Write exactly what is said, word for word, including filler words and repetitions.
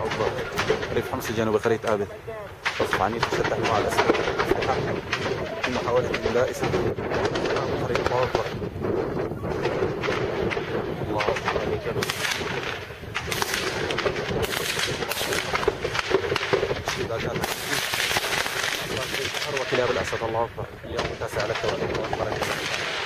أكبر. ريف حمص الجنوبي قرية آبد. قصف عنيف يشتت مع الأسلحة في محاولة إملاء سبيل قرية الله أكبر. الله أكبر عليك. اشتباكات وكلاب الأسد. الله أكبر. اليوم التاسع على التوالي. الله أكبر.